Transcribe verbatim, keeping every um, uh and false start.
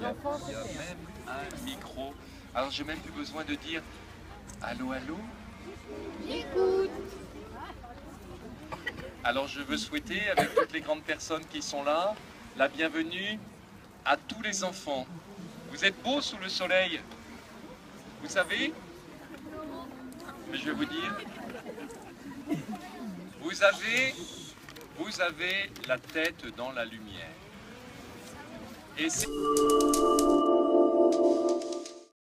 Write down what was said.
enfants, Il y a c'est même un micro. Alors j'ai même plus besoin de dire allô, allô. J'écoute. Alors je veux souhaiter, avec toutes les grandes personnes qui sont là, la bienvenue à tous les enfants. Vous êtes beaux sous le soleil. Vous savez? Mais je vais vous dire, vous avez, vous avez la tête dans la lumière. Et c'est...